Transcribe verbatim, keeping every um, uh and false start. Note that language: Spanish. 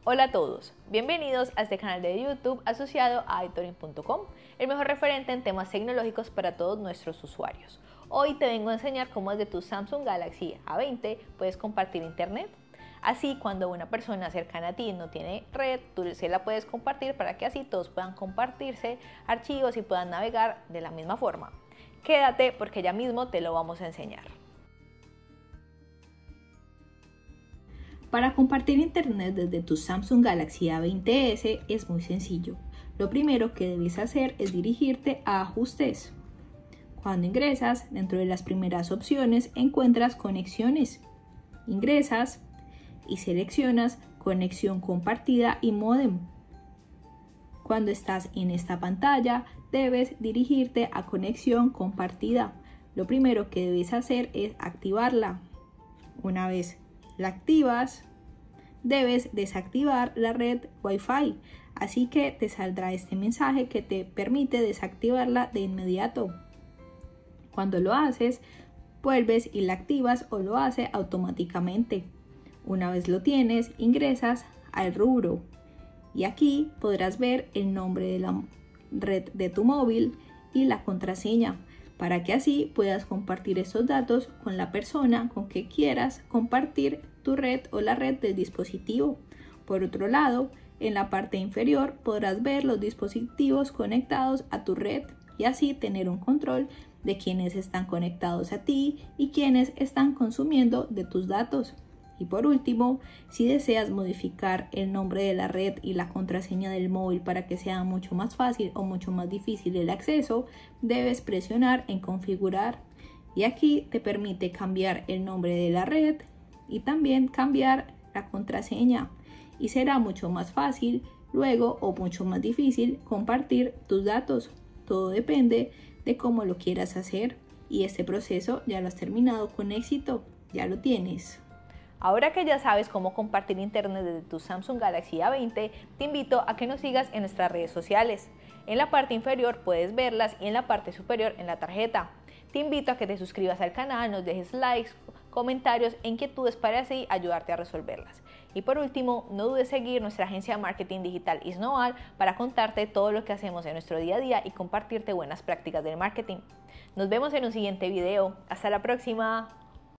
Hola a todos, bienvenidos a este canal de YouTube asociado a itorin punto com, el mejor referente en temas tecnológicos para todos nuestros usuarios. Hoy te vengo a enseñar cómo desde tu Samsung Galaxy A veinte puedes compartir internet. Así, cuando una persona cercana a ti no tiene red, tú se la puedes compartir para que así todos puedan compartirse archivos y puedan navegar de la misma forma. Quédate porque ya mismo te lo vamos a enseñar. Para compartir internet desde tu Samsung Galaxy A veinte ese es muy sencillo. Lo primero que debes hacer es dirigirte a Ajustes. Cuando ingresas, dentro de las primeras opciones encuentras Conexiones. Ingresas y seleccionas Conexión compartida y módem. Cuando estás en esta pantalla, debes dirigirte a Conexión compartida. Lo primero que debes hacer es activarla. Una vez la activas, debes desactivar la red Wi-Fi, así que te saldrá este mensaje que te permite desactivarla de inmediato. Cuando lo haces, vuelves y la activas o lo hace automáticamente. Una vez lo tienes, ingresas al rubro y aquí podrás ver el nombre de la red de tu móvil y la contraseña, para que así puedas compartir estos datos con la persona con que quieras compartir tu red o la red del dispositivo. Por otro lado, en la parte inferior podrás ver los dispositivos conectados a tu red y así tener un control de quienes están conectados a ti y quienes están consumiendo de tus datos. Y por último, si deseas modificar el nombre de la red y la contraseña del móvil para que sea mucho más fácil o mucho más difícil el acceso, debes presionar en configurar y aquí te permite cambiar el nombre de la red y también cambiar la contraseña y será mucho más fácil luego o mucho más difícil compartir tus datos. Todo depende de cómo lo quieras hacer y este proceso ya lo has terminado con éxito, ya lo tienes. Ahora que ya sabes cómo compartir internet desde tu Samsung Galaxy A veinte, te invito a que nos sigas en nuestras redes sociales. En la parte inferior puedes verlas y en la parte superior en la tarjeta. Te invito a que te suscribas al canal, nos dejes likes, comentarios e inquietudes para así ayudarte a resolverlas. Y por último, no dudes en seguir nuestra agencia de marketing digital Isnoval para contarte todo lo que hacemos en nuestro día a día y compartirte buenas prácticas del marketing. Nos vemos en un siguiente video. Hasta la próxima.